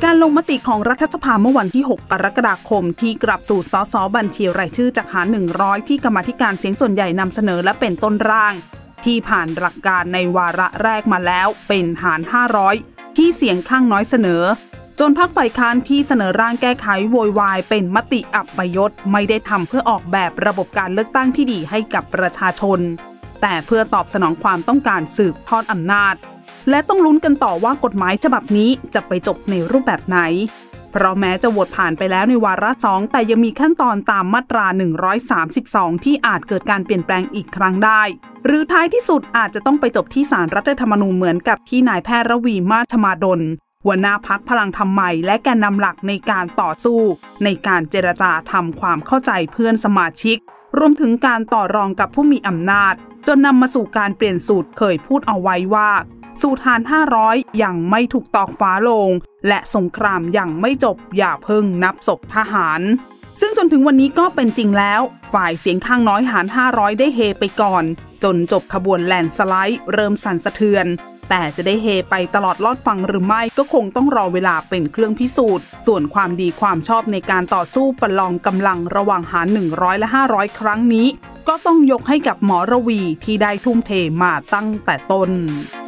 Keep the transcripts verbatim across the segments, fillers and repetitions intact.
การลงมติของรัฐสภาเมื่อวันที่หกกรกฎาคมที่กลับสู่สสบัญชีรายชื่อจากหารหนึ่งร้อยที่กรรมาธิการเสียงส่วนใหญ่นำเสนอและเป็นต้นร่างที่ผ่านหลักการในวาระแรกมาแล้วเป็นหารห้าร้อยที่เสียงข้างน้อยเสนอจนพรรคฝ่ายค้านที่เสนอร่างแก้ไขโวยวายเป็นมติอัปยศไม่ได้ทำเพื่อออกแบบระบบการเลือกตั้งที่ดีให้กับประชาชนแต่เพื่อตอบสนองความต้องการสืบทอดอำนาจและต้องลุ้นกันต่อว่ากฎหมายฉบับนี้จะไปจบในรูปแบบไหนเพราะแม้จะโหวตผ่านไปแล้วในวาระสองแต่ยังมีขั้นตอนตามมาตราหนึ่งร้อยสามสิบสองที่อาจเกิดการเปลี่ยนแปลงอีกครั้งได้หรือท้ายที่สุดอาจจะต้องไปจบที่ศาลรัฐธรรมนูญเหมือนกับที่นายแพทย์ระวีมาชมาดลหัวหน้าพรรคพลังธรรมใหม่และแกนนำหลักในการต่อสู้ในการเจรจาทำความเข้าใจเพื่อนสมาชิกรวมถึงการต่อรองกับผู้มีอำนาจจนนำมาสู่การเปลี่ยนสูตรเคยพูดเอาไว้ว่าสูตรหารห้าร้อยยังไม่ถูกตอกฟ้าลงและสงครามยังไม่จบอย่าเพิ่งนับศพทหารซึ่งจนถึงวันนี้ก็เป็นจริงแล้วฝ่ายเสียงข้างน้อยหารห้าร้อยได้เฮไปก่อนจนจบขบวนแลนด์สไลด์เริ่มสั่นสะเทือนแต่จะได้เฮไปตลอดรอดฟังหรือไม่ก็คงต้องรอเวลาเป็นเครื่องพิสูจน์ส่วนความดีความชอบในการต่อสู้ประลองกำลังระหว่างหารหนึ่งร้อยและห้าร้อยครั้งนี้ก็ต้องยกให้กับหมอระวีที่ได้ทุ่มเทมาตั้งแต่ต้น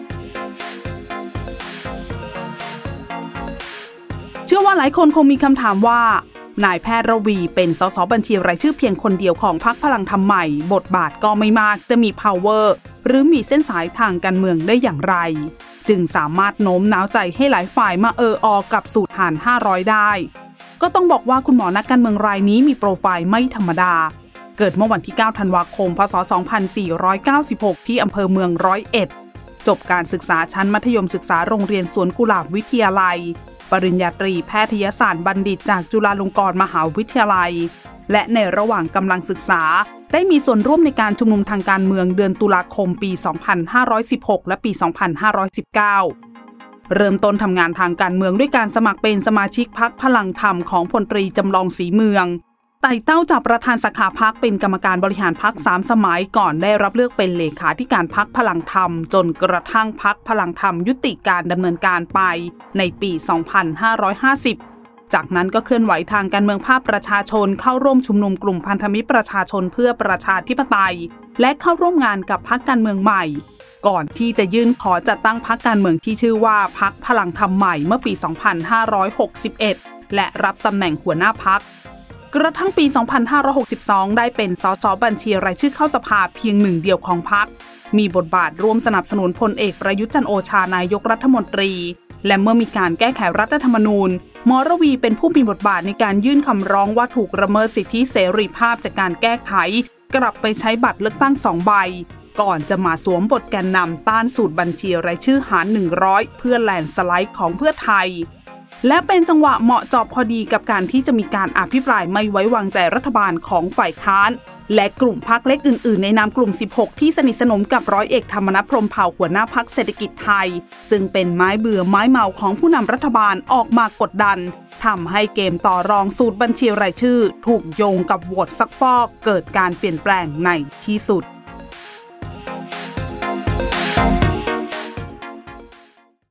เชื่อว่าหลายคนคงมีคำถามว่านายแพทย์ระวีเป็นสสบัญชีรายชื่อเพียงคนเดียวของพรรคพลังธรรมใหม่บทบาทก็ไม่มากจะมี power หรือมีเส้นสายทางการเมืองได้อย่างไรจึงสามารถโน้มน้าวใจให้หลายฝ่ายมาเอออกับสูตรหารห้าร้อยได้ก็ต้องบอกว่าคุณหมอนักการเมืองรายนี้มีโปรไฟล์ไม่ธรรมดาเกิดเมื่อวันที่เก้าธันวาคมพศสองพันสี่ร้อยเก้าสิบหกที่อำเภอเมืองร้อยเอ็ดจบการศึกษาชั้นมัธยมศึกษาโรงเรียนสวนกุหลาบวิทยาลัยปริญญาตรีแพทยศาสตร์บัณฑิตจากจุฬาลงกรณ์มหาวิทยาลัยและในระหว่างกำลังศึกษาได้มีส่วนร่วมในการชุมนุมทางการเมืองเดือนตุลาคมปีสองพันห้าร้อยสิบหกและปีสองพันห้าร้อยสิบเก้าเริ่มต้นทำงานทางการเมืองด้วยการสมัครเป็นสมาชิกพรรคพลังธรรมของพลตรีจำลองศรีเมืองไต่เต้าจากประธานสาขาพรรคเป็นกรรมการบริหารพรรคสามสมัยก่อนได้รับเลือกเป็นเลขาธิการพรรคพลังธรรมจนกระทั่งพรรคพลังธรรมยุติการดำเนินการไปในปีสองพันห้าร้อยห้าสิบจากนั้นก็เคลื่อนไหวทางการเมืองภาคประชาชนเข้าร่วมชุมนุมกลุ่มพันธมิตรประชาชนเพื่อประชาธิปไตยและเข้าร่วมงานกับพรรคการเมืองใหม่ก่อนที่จะยื่นขอจัดตั้งพรรคการเมืองที่ชื่อว่าพรรคพลังธรรมใหม่เมื่อปีสองพันห้าร้อยหกสิบเอ็ดและรับตำแหน่งหัวหน้าพรรคกระทั่งปีสองพันห้าร้อยหกสิบสองได้เป็นสสบัญชีรายชื่อเข้าสภาเพียงหนึ่งเดียวของพรรคมีบทบาทร่วมสนับสนุนพลเอกประยุทธ์จันทร์โอชานายกรัฐมนตรีและเมื่อมีการแก้ไขรัฐธรรมนูญหมอระวีเป็นผู้มีบทบาทในการยื่นคำร้องว่าถูกละเมิดสิทธิเสรีภาพจากการแก้ไขกลับไปใช้บัตรเลือกตั้งสองใบก่อนจะมาสวมบทแกนนำต้านสูตรบัญชีรายชื่อหารหนึ่งร้อยเพื่อแลนด์สไลด์ของเพื่อไทยและเป็นจังหวะเหมาะเจาะพอดีกับการที่จะมีการอภิปรายไม่ไว้วางใจรัฐบาลของฝ่ายค้านและกลุ่มพรรคเล็กอื่นๆในนามกลุ่มสิบหกที่สนิทสนมกับร้อยเอกธรรมนัส พรหมเผ่าหัวหน้าพรรคเศรษฐกิจไทยซึ่งเป็นไม้เบื่อไม้เมาของผู้นำรัฐบาลออกมากดดันทำให้เกมต่อรองสูตรบัญชีรายชื่อถูกโยงกับโหวตซักฟอกเกิดการเปลี่ยนแปลงในที่สุด